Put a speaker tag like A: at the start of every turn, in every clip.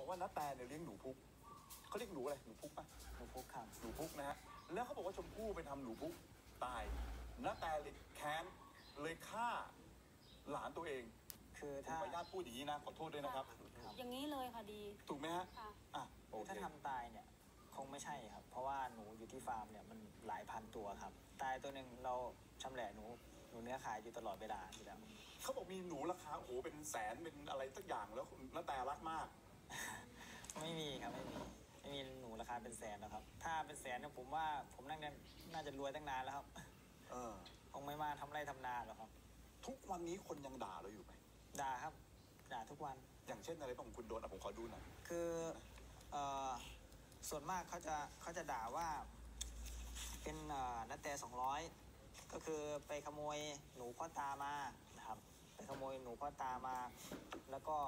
A: ว่าณแตเนี่ยเลี้ยงหนูพุกเขาเรียกหนูอะไรหนูพุกป่ะ
B: หนูพุกครับ
A: หนูพุกนะฮะแล้วเขาบอกว่าชมพู่ไปทำหนูพุกตายณแตเลยแค้นเลยฆ่าหลานตัวเอง
B: คือ
A: ถ้าขออนุญาตพูดอย่างนี้นะขอโทษด้วยนะครับ
C: อย่างนี้เลยค่ะดี
A: ถูกไหมฮะ
B: โอเคถ้าทำตายเนี่ยคงไม่ใช่ครับเพราะว่าหนูอยู่ที่ฟาร์มเนี่ยมันหลายพันตัวครับตายตัวหนึ่งเราชำแหละหนูเนื้อขายอยู่ตลอดเวลาอยู่แล้ว
A: เขาบอกมีหนูราคาโอ้โหเป็นแสนเป็นอะไรสักอย่างแล้วณแตรักมาก
B: ไม่มีครับไม่มีหนูราคาเป็นแสนแล้วครับถ้าเป็นแสนเนี่ยผมว่าผมน่าจะรวยตั้งนานแล้วครับคงไม่มาทำไร่ทำนาหรอกครับ
A: ทุกวันนี้คนยังด่าเราอยู่ไหม
B: ด่าครับด่าทุกวัน
A: อย่างเช่นอะไรบ้างคุณโดนผมขอดูหน่อย
B: คือส่วนมากเขาจะด่าว่าเป็นนัดแต่200ก็คือไปขโมยหนูพ่อตามานะครับไปขโมยหนูพ่อตามาแล้วก็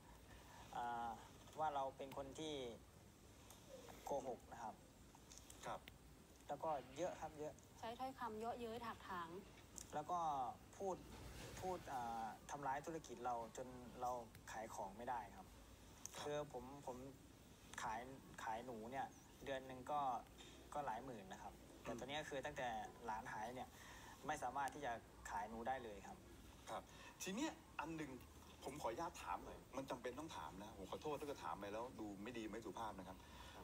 B: ว่าเราเป็นคนที่โกหกนะครับ
A: ครับ
B: แล้วก็เยอะครับเยอะ
C: ใช้ถ้อยคำเยอะเย้ยถากถาง
B: แล้วก็พูดทำร้ายธุรกิจเราจนเราขายของไม่ได้ครับคือผมขายหนูเนี่ยเดือนหนึ่งก็หลายหมื่นนะครับแต่ตอนนี้คือตั้งแต่หลานหายเนี่ยไม่สามารถที่จะขายหนูได้เลยครับ
A: ครับทีเนี้ยอันหนึ่งผมขออนุญาตถามหน่อยมันจำเป็นต้องถามนะผมขอโทษถ้าเกิดถามไปแล้วดูไม่ดีไม่สุภาพนะครับ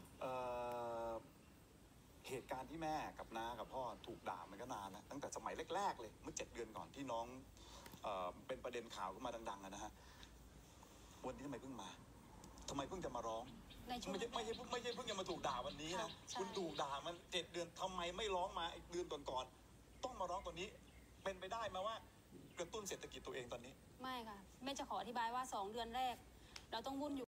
A: เหตุการณ์ที่แม่กับน้ากับพ่อถูกด่ามันก็นานนะตั้งแต่สมัยแรกๆเลยเมื่อ7 เดือนก่อนที่น้องเป็นประเด็นข่าวขึ้นมาดังๆนะฮะวันนี้ทำไมเพิ่งมาทำไมเพิ่งจะมาร้องไม่ใช่เพิ่งจะมาถูกด่าวันนี้นะคุณถูกด่ามัน7 เดือนทำไมไม่ร้องมาอีกเดือนก่อนต้องมาร้องตอนนี้เป็นไปได้ไหมว่ากระตุ้นเศรษฐกิจตัวเองตอนนี้
C: ไม่ค่ะแม่จะขออธิบายว่า2 เดือนแรกเราต้องวุ่นอยู่